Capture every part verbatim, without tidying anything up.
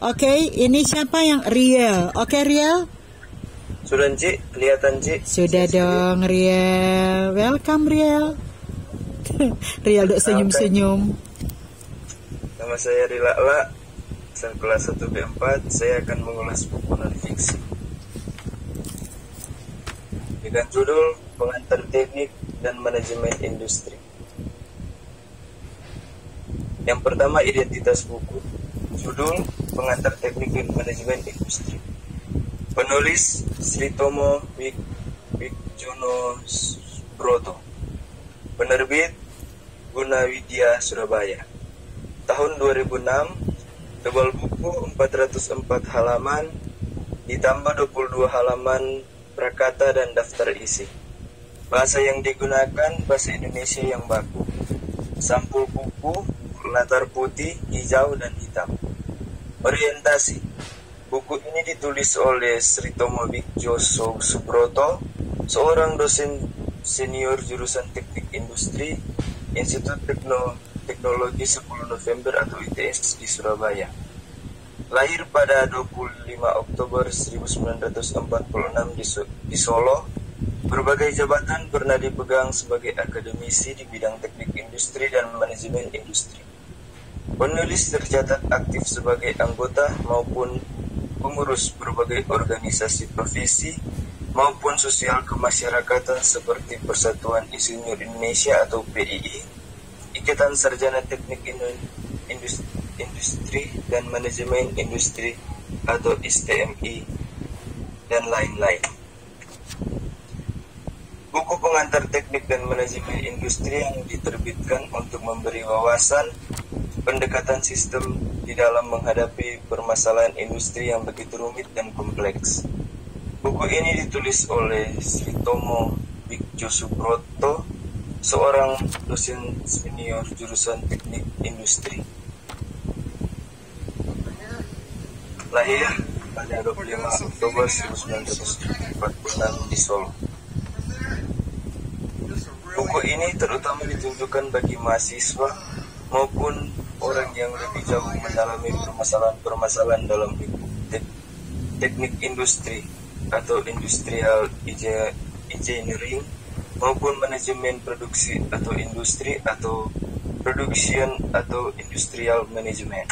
Oke, ini siapa yang Riel? Oke, Riel. Sudah, Ci, kelihatan, Ci. Sudah dong, Riel. Welcome, Riel. Riel dok senyum-senyum. Nama saya Rilala, asal kelas satu B empat. Saya akan mengulas buku non-fiksi dengan judul Pengantar Teknik dan Manajemen Industri. Yang pertama, identitas buku. Judul Pengantar Teknik dan Manajemen Industri. Penulis Sritomo Wicaksono Broto. Penerbit Gunawidya Surabaya. Tahun dua ribu enam. Tebal buku empat ratus empat halaman, ditambah dua puluh dua halaman prakata dan daftar isi. Bahasa yang digunakan bahasa Indonesia yang baku. Sampul buku latar putih, hijau, dan hitam. Orientasi. Buku ini ditulis oleh Sritomo Wicaksono Broto, seorang dosen senior jurusan Teknik Industri Institut Tekno Teknologi sepuluh November atau I T S di Surabaya. Lahir pada dua puluh lima Oktober seribu sembilan ratus empat puluh enam di, so di Solo. Berbagai jabatan pernah dipegang sebagai akademisi di bidang teknik industri dan manajemen industri. Penulis tercatat aktif sebagai anggota maupun pengurus berbagai organisasi profesi maupun sosial kemasyarakatan seperti Persatuan Insinyur Indonesia atau P I I, Ikatan Sarjana Teknik Industri, Industri dan Manajemen Industri atau I S T M I, dan lain-lain. Buku Pengantar Teknik dan Manajemen Industri yang diterbitkan untuk memberi wawasan pendekatan sistem di dalam menghadapi permasalahan industri yang begitu rumit dan kompleks. Buku ini ditulis oleh Sritomo Wicaksono Broto, seorang dosen senior jurusan Teknik Industri. Lahir pada dua puluh lima Oktober seribu sembilan ratus empat puluh enam di Solo. Buku ini terutama ditujukan bagi mahasiswa maupun orang yang lebih jauh mendalami permasalahan-permasalahan dalam tek teknik industri atau industrial engineering maupun manajemen produksi atau industri atau production atau industrial management.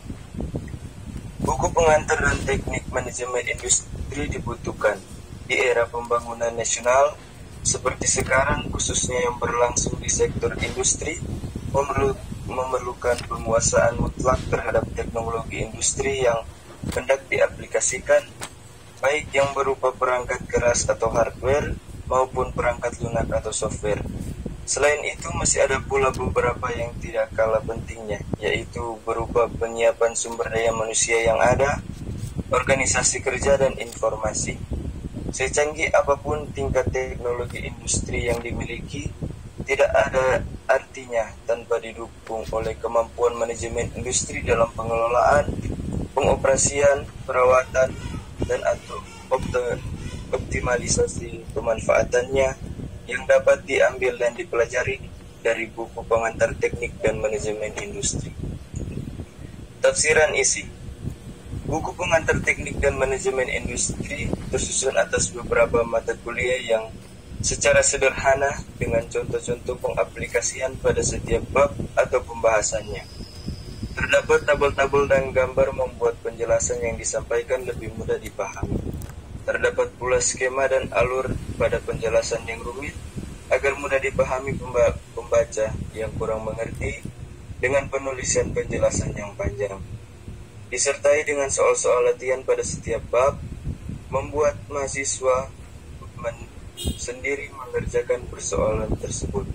Buku pengantar dan teknik manajemen industri dibutuhkan di era pembangunan nasional seperti sekarang, khususnya yang berlangsung di sektor industri, memerlukan memerlukan penguasaan mutlak terhadap teknologi industri yang hendak diaplikasikan, baik yang berupa perangkat keras atau hardware maupun perangkat lunak atau software. Selain itu masih ada pula beberapa yang tidak kalah pentingnya, yaitu berupa penyiapan sumber daya manusia yang ada, organisasi kerja dan informasi. Secanggih apapun tingkat teknologi industri yang dimiliki, tidak ada artinya tanpa didukung oleh kemampuan manajemen industri dalam pengelolaan, pengoperasian, perawatan, dan atau optimalisasi pemanfaatannya yang dapat diambil dan dipelajari dari buku Pengantar Teknik dan Manajemen Industri. Tafsiran isi. Buku Pengantar Teknik dan Manajemen Industri tersusun atas beberapa mata kuliah yang secara sederhana dengan contoh-contoh pengaplikasian pada setiap bab atau pembahasannya. Terdapat tabel-tabel dan gambar membuat penjelasan yang disampaikan lebih mudah dipahami. Terdapat pula skema dan alur pada penjelasan yang rumit agar mudah dipahami pembaca yang kurang mengerti dengan penulisan penjelasan yang panjang. Disertai dengan soal-soal latihan pada setiap bab, membuat mahasiswa sendiri mengerjakan persoalan tersebut.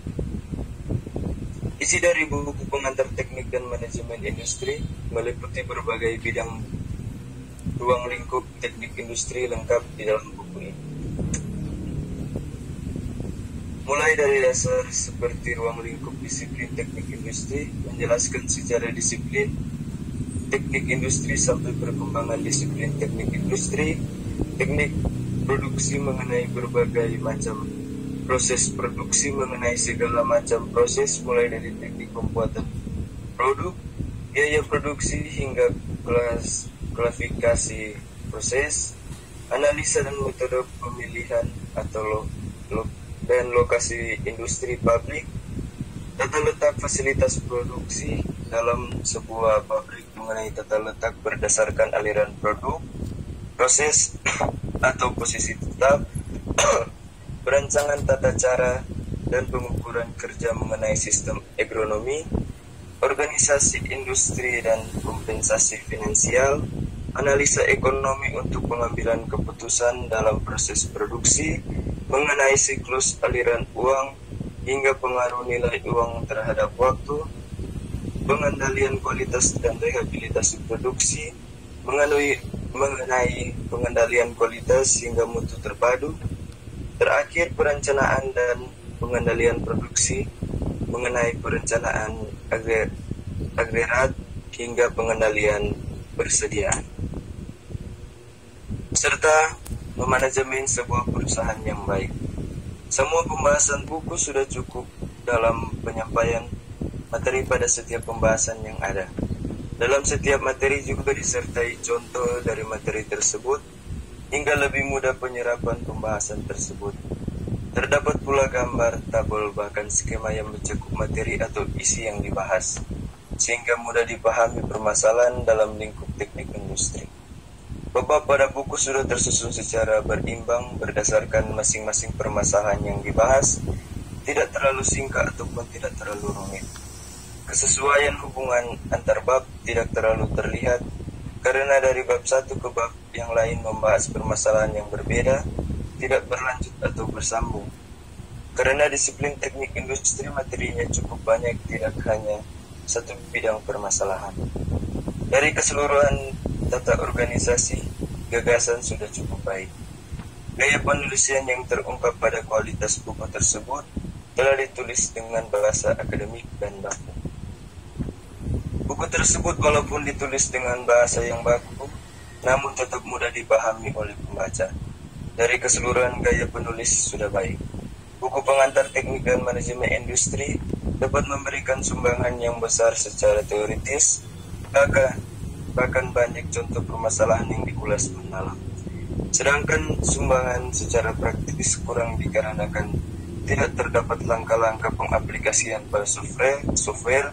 Isi dari buku Pengantar Teknik dan Manajemen Industri meliputi berbagai bidang ruang lingkup teknik industri lengkap di dalam buku ini. Mulai dari dasar seperti ruang lingkup disiplin teknik industri, menjelaskan secara disiplin teknik industri sampai perkembangan disiplin teknik industri, teknik produksi mengenai berbagai macam proses produksi mengenai segala macam proses mulai dari teknik pembuatan produk, biaya produksi hingga kelas, klasifikasi proses, analisa dan metode pemilihan atau lo, lo, dan lokasi industri pabrik, tata letak fasilitas produksi dalam sebuah pabrik mengenai tata letak berdasarkan aliran produk, proses atau posisi tetap, perancangan tata cara dan pengukuran kerja mengenai sistem agronomi, organisasi industri dan kompensasi finansial, analisa ekonomi untuk pengambilan keputusan dalam proses produksi mengenai siklus aliran uang hingga pengaruh nilai uang terhadap waktu, pengendalian kualitas dan rehabilitasi produksi, mengenai, mengenai pengendalian kualitas hingga mutu terpadu, terakhir perencanaan dan pengendalian produksi mengenai perencanaan agre, agregat hingga pengendalian persediaan, serta memanajemen sebuah perusahaan yang baik. Semua pembahasan buku sudah cukup dalam penyampaian materi pada setiap pembahasan yang ada. Dalam setiap materi juga disertai contoh dari materi tersebut hingga lebih mudah penyerapan pembahasan tersebut. Terdapat pula gambar, tabel, bahkan skema yang mencakup materi atau isi yang dibahas, sehingga mudah dipahami permasalahan dalam lingkup teknik industri. Bab pada buku sudah tersusun secara berimbang berdasarkan masing-masing permasalahan yang dibahas, tidak terlalu singkat ataupun tidak terlalu rumit. Kesesuaian hubungan antar bab tidak terlalu terlihat, karena dari bab satu ke bab yang lain membahas permasalahan yang berbeda, tidak berlanjut atau bersambung. Karena disiplin teknik industri materinya cukup banyak, tidak hanya satu bidang permasalahan. Dari keseluruhan tata organisasi, gagasan sudah cukup baik. Gaya penulisan yang terungkap pada kualitas buku tersebut telah ditulis dengan bahasa akademik dan baku. Buku tersebut walaupun ditulis dengan bahasa yang baku, namun tetap mudah dipahami oleh pembaca. Dari keseluruhan gaya penulis sudah baik. Buku pengantar teknik dan manajemen industri dapat memberikan sumbangan yang besar secara teoritis, bahkan, bahkan banyak contoh permasalahan yang diulas mendalam. Sedangkan sumbangan secara praktis kurang dikarenakan tidak terdapat langkah-langkah pengaplikasian pada software, software.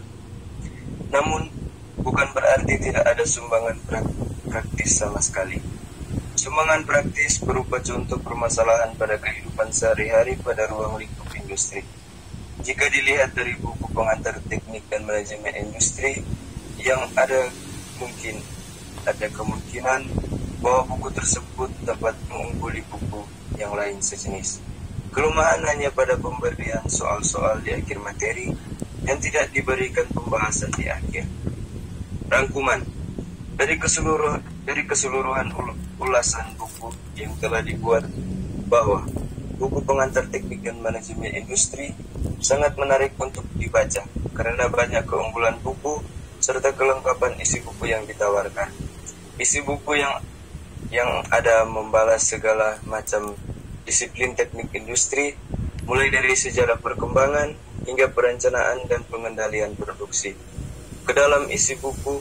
Namun, bukan berarti tidak ada sumbangan praktis sama sekali. Sumbangan praktis berupa contoh permasalahan pada kehidupan sehari-hari pada ruang lingkup industri. Jika dilihat dari buku pengantar teknik dan manajemen industri, yang ada mungkin ada kemungkinan bahwa buku tersebut dapat mengungguli buku yang lain sejenis. Kelemahan hanya pada pemberian soal-soal di akhir materi yang tidak diberikan pembahasan di akhir. Rangkuman dari keseluruhan dari keseluruhan ulasan buku yang telah dibuat, bahwa buku pengantar teknik dan manajemen industri sangat menarik untuk dibaca karena banyak keunggulan buku serta kelengkapan isi buku yang ditawarkan. Isi buku yang yang ada membalas segala macam disiplin teknik industri, mulai dari sejarah perkembangan hingga perencanaan dan pengendalian produksi. Ke dalam isi buku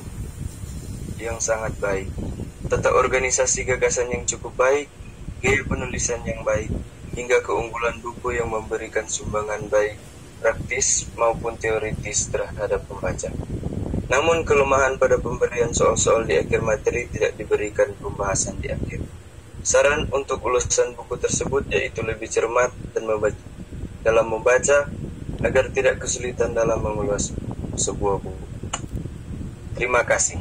yang sangat baik, tata organisasi gagasan yang cukup baik, gaya penulisan yang baik, hingga keunggulan buku yang memberikan sumbangan baik praktis maupun teoritis terhadap pembaca. Namun kelemahan pada pemberian soal-soal di akhir materi tidak diberikan pembahasan di akhir. Saran untuk ulasan buku tersebut yaitu lebih cermat dan membaca, dalam membaca agar tidak kesulitan dalam mengulas sebuah buku. Terima kasih.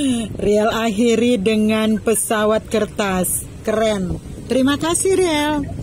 Riel akhiri dengan pesawat kertas. Keren. Terima kasih, Riel.